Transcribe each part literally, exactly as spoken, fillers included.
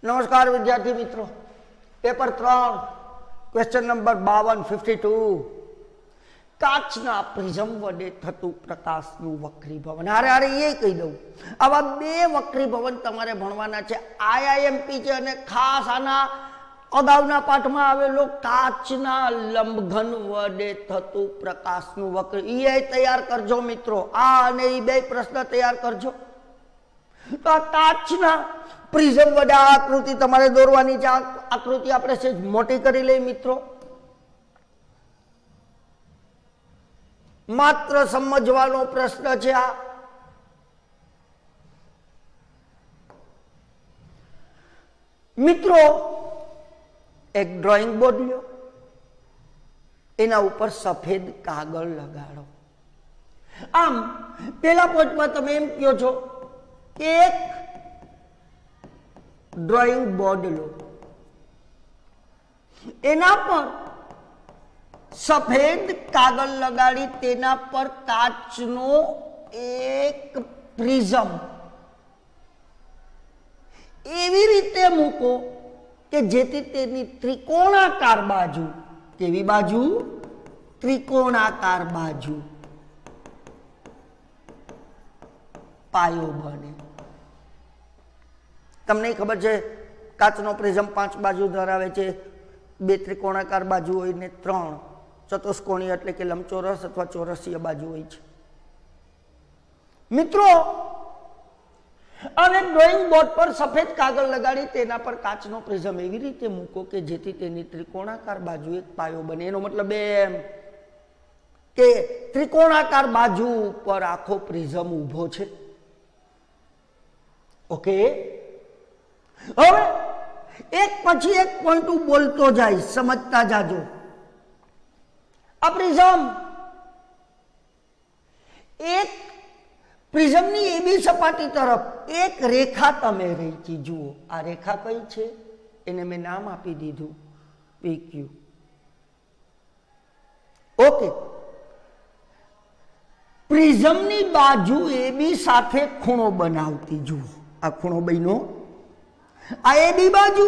नमस्कार विद्यार्थी मित्रों, पेपर त्रण क्वेश्चन नंबर बावन फिफ्टी टू काचना प्रिज्म वडे थतु प्रकाशनु वक्रीभवन। अरे अरे ये कही दઉં, आवा बे वक्रीभवन तमारे भणवाना छे। आईआईएमपी छे अने खास आना अगाउना पाठमां आवेलो काचना लंबघन वडे थतु प्रकाशनु वक्र ई तैयार करजो मित्रों। आ अने ई बे प्रश्न तैयार करजो। तो आ काचना प्रिज्म वडे आकृति तमारे दौरवानी छे। आकृति आपणे सेज मोटी करी लई मित्रों। मात्र समझवानो प्रश्न छे। आ मित्रों एक ड्रॉइंग बोर्ड लो, एना ऊपर सफेद कागळ लगाड़ो। आम पहला पॉइंट में तमे एम कहो छो कि एक ड्रॉइंग बोर्ड लो, एना पर सफेद कागळ लगाड़ी तेना पर काचनो एक प्रिज्म एवी रीते मूको कि जेथी तेनी त्रिकोणाकार बाजू, केवी बाजू? त्रिकोणाकार बाजू पायो बने। तमने खबर छे काचनो प्रिज्म पांच बाजू धरावे छे। बे त्रिकोणाकार बाजू होय ने त्रण चतुष्कोणी एटले के लंबचोरस अथवा चौरसीय बाजू होय छे मित्रों। अने ड्रॉइंग बोर्ड पर सफेद कागळ लगाड़ी तेना पर काचनो प्रिज्म एवी रीते मूको के जेथी तेनी त्रिकोणाकार बाजू एक पायो बने। एनो मतलब एम के त्रिकोणाकार बाजू पर आखो प्रिज्म ऊभो छे। ओके, हवे एक पछी एक पॉइंट बोलतो जाय, समझता जाजो। आ प्रिज्म एक प्रिज्मनी एबी सपाटी तरफ एक रेखा तमे रही थी। जुओ आ रेखा कई छे? एने मैं नाम आपी दीधुं पीक्यू। ओके, प्रिज्मनी बाजू एबी साथे खूणो बनावती। जुओ आ खूणो बन्यो। आ एबी बाजू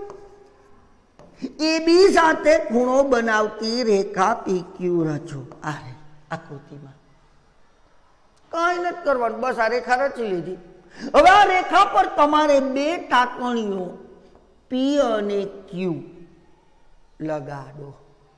एबी साथे खूणो बनावती रेखा पीक्यू रचो। आ रे आकृतिमां कई नहीं करवानुं, बस आ रेखा रची लीधी। हवे आ रेखा पर तमारे बे टाकणीओ पी अने क्यू लगाडो।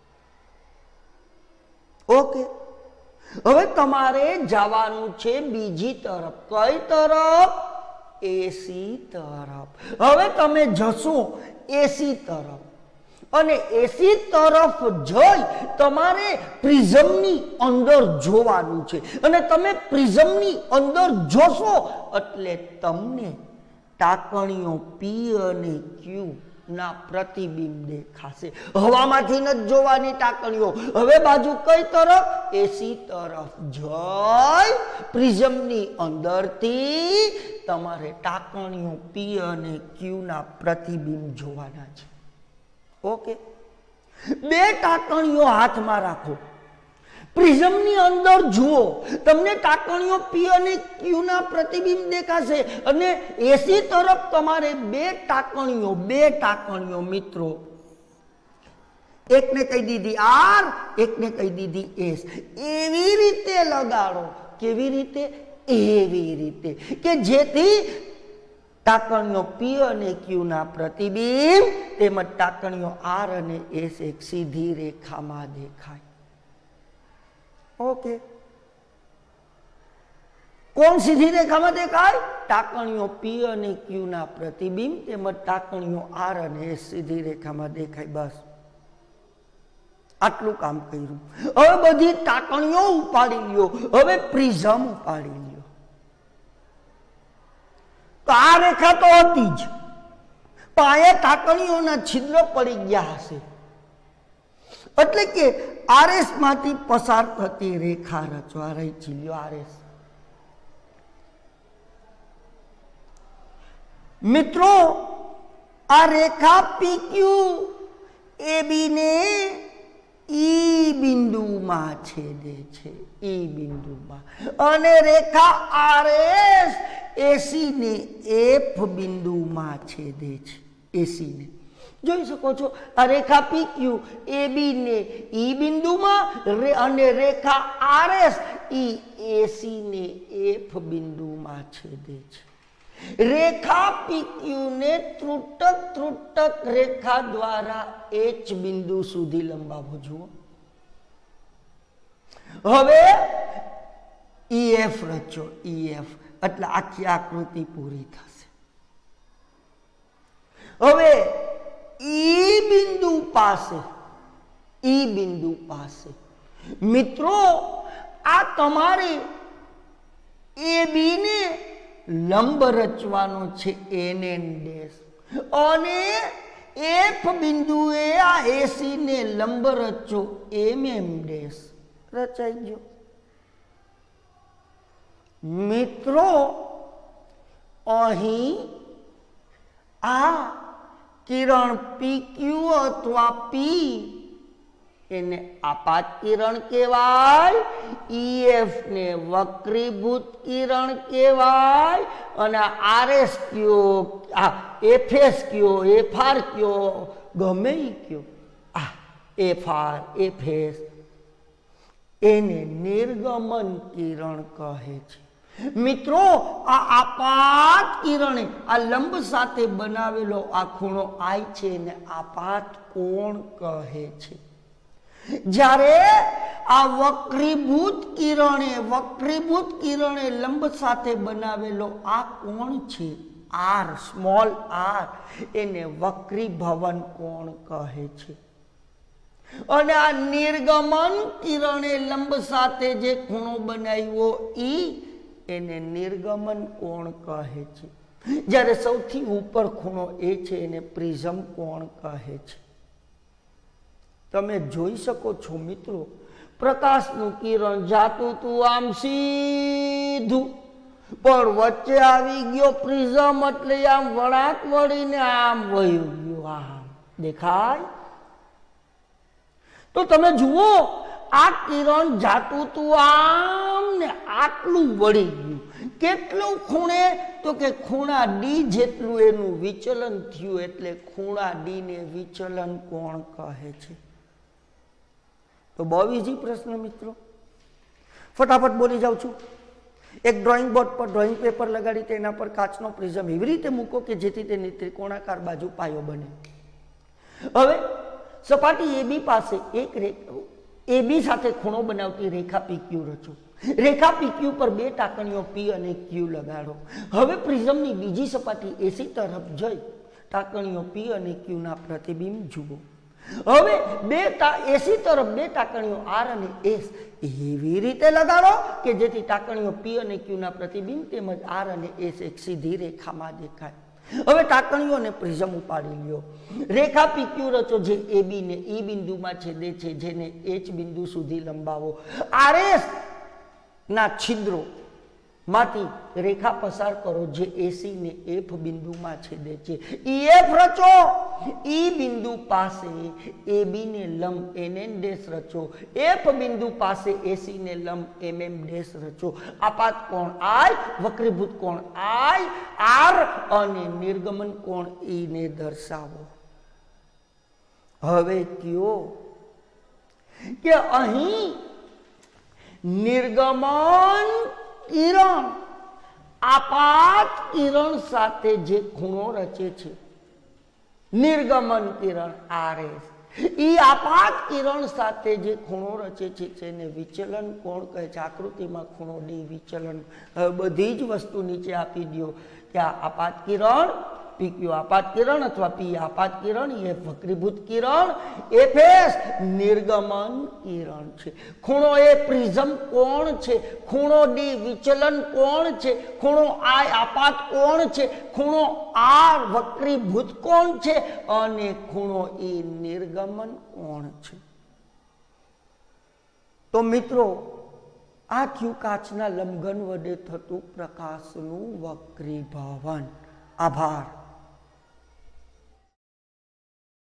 ओके, हवे तमारे जवानुं छे बीजी तरफ। कई तरफ? एसी तरफ। हवे तमे जशो एसी तरफ अने एसी तरफ जई तमारे प्रिज्मनी अंदर जोवानुं छे अने तमे प्रिज्मनी अंदर जोशो એટલે તમને टाकणीओ पी अने क्यू ना प्रतिबिंब देखाशे। हवामांथी न जोवानी टाकणीओ। हवे बाजू कई तरफ? एसी तरफ जई प्रिज्मनी अंदरथी तमारे टाकणीओ पी अने क्यू ना प्रतिबिंब जोवाना छे। ओके, बे टाकणीओ हाथ में राखो, प्रिज्मनी अंदर जुओ, तमने टाकणीओ पी अने क्यू ना प्रतिबिंब देखाशे अने एसी तरफ तमारे बे टाकणीओ बे टाकणीओ मित्रों, एक ने कही दीधी आर, एक ने कही दीधी एस। एवी रीते लगाड़ो। केवी रीते? एवी रीते के जेथी टाकणीओ पी अने क्यू ना प्रतिबिंब तेमज टाकणीओ आर अने एस एक सीधी रेखा में देखाय। ओके, कोण सीधी रेखा में देखाय? टाकणीओ पी अने क्यू ना प्रतिबिंब तेमज टाकणीओ आर अने एस सीधी रेखा में देखाय। बस आटलू काम कर्युं। हवे बधी टाकणीओ उपाड़ी ल्यो। हवे प्रिज्म उपाड़ी ल्यो। तो आ रेखा तो हती ज, पाए टाकणीओना छिद्र पड़ी गया हशे एटले के आरएस मांथी पसार थती रेखा रचवा रही छे। आरएस मित्रों, आ रेखा पीक्यू एबी ने ई बिंदु में छेदे छे। ई बिंदु में अने रेखा आरएस एसी ने एफ बिंदु में छेदे छे। એસી ને જોઈ શકો છો। આ રેખા પીક્યુ એ બી ને ઈ બિંદુમાં અને રેખા આરએસ ઈ એસી ને એફ બિંદુમાં છેદે છે। રેખા પીક્યુ ને ત્રુટક ત્રુટક રેખા દ્વારા એચ બિંદુ સુધી લંબાવો। જુઓ હવે ઈએફ રચો, ઈએફ એટલે આખી આકૃતિ પૂરી થશે। હવે ઈ બિંદુ પાસે, ઈ બિંદુ પાસે મિત્રો આ તમારે એ બી ને લંબ રચવાનો છે, એન એન ડેશ, અને એફ બિંદુએ આ એસી ને લંબ રચો, એમ એમ ડેશ રચાઈ ગયો। મિત્રો અહીં આ કિરણ પી ક્યુ અથવા પી એને આપાત કિરણ કહેવાય, ઈએફ ને વક્રીભૂત કિરણ કહેવાય, અને આરએસ કયો, આ એફએસ કયો, એફઆર કયો, ગમે ઈ કયો, આ એફઆર એફએસ એને નિર્ગમન કિરણ કહે છે। મિત્રો આ આપાત કિરણે આ લંબ સાથે બનાવેલો આ ખૂણો આઈ છે ને આપાત કોણ કહે છે। જ્યારે આ વક્રીભૂત કિરણે વક્રીભૂત કિરણે લંબ સાથે બનાવેલો આ કોણ છે આર, સ્મોલ આર, એને વક્રીભવન કોણ કહે છે। અને આ નિર્ગમન કિરણે લંબ સાથે જે ખૂણો બનાવ્યો ઈ એને નિર્ગમન કોણ કહે છે। જ્યારે સૌથી ઉપર ખૂણો એ છે એને પ્રિઝમ કોણ કહે છે। તમે જોઈ શકો છો મિત્રો, પ્રકાશનું કિરણ જાતું તું આમ સીધું, પણ વચ્ચે આવી ગયો પ્રિઝમ એટલે આમ વળાંક વળીને આમ વયું ગયું, આમ દેખાય। તો તમે જુઓ આ કિરણ જાતું તું આમ ને આટલું વળી ગયું, કેટલું ખૂણે, તો કે ખૂણા ડી જેટલું એનું વિચલન થયું, એટલે ખૂણા ડી ને વિચલન કોણ કહે છે। તો બહુ ઈઝી પ્રશ્ન મિત્રો, ફટાફટ બોલી જાઉં છું। એક ડ્રોઈંગ બોર્ડ પર ડ્રોઈંગ પેપર લગાડી તેના પર કાચનો પ્રિઝમ એવી રીતે મૂકો કે જેથી તેની ત્રિકોણાકાર બાજુ પાયો બને। હવે સપાટી એબી પાસે એક રેખા એબી સાથે ખૂણો બનાવતી રેખા પીક્યુ રચો। રેખા પીક્યુ પર બે ટાંકણીઓ પી અને ક્યુ લગાડો। હવે પ્રિઝમની બીજી સપાટી એસી તરફ જઈ ટાંકણીઓ પી અને ક્યુ ના પ્રતિબિંબ જુઓ। હવે બે એસી તરફ બે ટાંકણીઓ આર અને એસ એવી રીતે લગાડો કે જેથી ટાંકણીઓ પી અને ક્યુ ના પ્રતિબિંબ તેમજ આર અને એસ એક સીધી રેખામાં દેખાય। હવે ટાંકણીઓને પ્રિઝમ ઉપાડી લ્યો। રેખા પીક્યુ રચો જે એ બી ને ઈ બિંદુમાં છેદે છે, જેને એચ બિંદુ સુધી લંબાવો। આરએસ ના છિદ્રો માંથી રેખા પસાર કરો જે એસી ને એફ બિંદુમાં છેદે છે। ઈએફ રચો, ઈ બિંદુ પાસે એ બી ને લંબ એન એન ડેશ રચો, એફ બિંદુ પાસે એસી ને લંબ એમ એમ ડેશ રચો। આપાત કોણ આઈ, વક્રીભૂત કોણ આઈ આર અને નિર્ગમન કોણ ઈ ને દર્શાવો। હવે કયો કે અહીં નિર્ગમન કિરણ આપાત કિરણ સાથે જે ખૂણો રચે છે, નિર્ગમન કિરણ આરએસ, ઈ આપાત કિરણ સાથે જે ખૂણો રચે છે તેને વિચલન કોણ કહે છે। આકૃતિમાં ખૂણો ડી વિચલન, બધી જ વસ્તુ નીચે આપી દો કે આ આપાત કિરણ પીક્યુ આપાત કિરણ અથવા પી આપાત કિરણ, એ વક્રીભૂત કિરણ, એફએસ નિર્ગમન કિરણ છે। ખૂણો એ પ્રિઝમ કોણ છે, ખૂણો ડી વિચલન કોણ છે, ખૂણો આઈ આપાત કોણ છે, ખૂણો આર વક્રીભૂત કોણ છે, અને ખૂણો એ નિર્ગમન કોણ છે। તો મિત્રો આ થયું કાચના લંબઘન વડે થતું પ્રકાશનું વક્રીભવન। આભાર।